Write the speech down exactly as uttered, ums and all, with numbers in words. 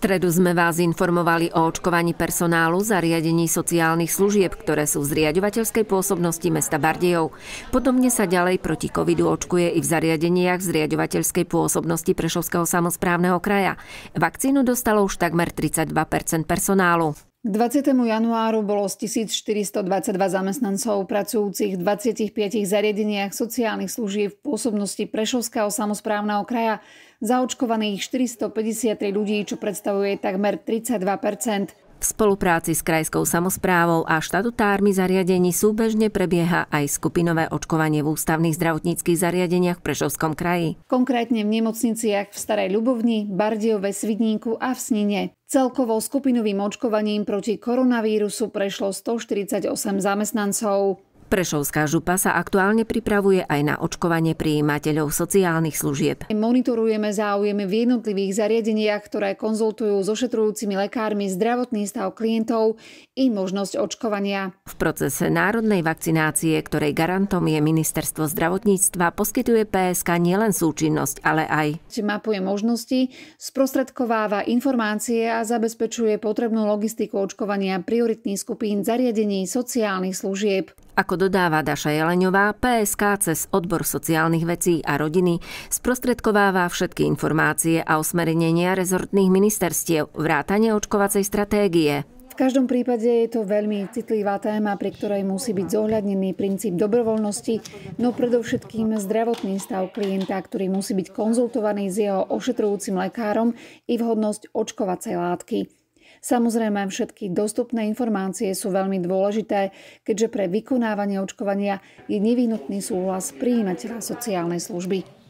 stredu sme vás informovali o očkovaní personálu zariadení sociálnych služieb, ktoré sú v zriaďovateľskej pôsobnosti mesta Bardejov. Podobne sa ďalej proti covidu očkuje i v zariadeniach v zriaďovateľskej pôsobnosti Prešovského samosprávneho kraja. Vakcínu dostalo už takmer tridsaťdva percent personálu. K dvadsiatemu januáru bolo z tisícštyristodvadsaťdva zamestnancov pracujúcich v dvadsiatich piatich zariadeniach sociálnych služieb v pôsobnosti Prešovského samosprávneho kraja zaočkovaných štyristopäťdesiattri ľudí, čo predstavuje takmer tridsaťdva percent. V spolupráci s krajskou samosprávou a štatutármi zariadení súbežne prebieha aj skupinové očkovanie v ústavných zdravotníckych zariadeniach v Prešovskom kraji. Konkrétne v nemocniciach v Starej Ľubovni, Bardejove, Svidníku a v Snine. Celkovo skupinovým očkovaním proti koronavírusu prešlo stoštyridsaťosem zamestnancov. Prešovská župa sa aktuálne pripravuje aj na očkovanie prijímateľov sociálnych služieb. Monitorujeme záujem v jednotlivých zariadeniach, ktoré konzultujú s ošetrujúcimi lekármi zdravotný stav klientov i možnosť očkovania. V procese národnej vakcinácie, ktorej garantom je Ministerstvo zdravotníctva, poskytuje pé es ká nielen súčinnosť, ale aj mapuje možnosti, sprostredkováva informácie a zabezpečuje potrebnú logistiku očkovania prioritných skupín zariadení sociálnych služieb. Ako dodáva Daša Jeleňová, pé es ká cez odbor sociálnych vecí a rodiny sprostredkováva všetky informácie a usmernenia rezortných ministerstiev, vrátane očkovacej stratégie. V každom prípade je to veľmi citlivá téma, pri ktorej musí byť zohľadnený princíp dobrovoľnosti, no predovšetkým zdravotný stav klienta, ktorý musí byť konzultovaný s jeho ošetrujúcim lekárom, i vhodnosť očkovacej látky. Samozrejme, všetky dostupné informácie sú veľmi dôležité, keďže pre vykonávanie očkovania je nevyhnutný súhlas prijímateľa sociálnej služby.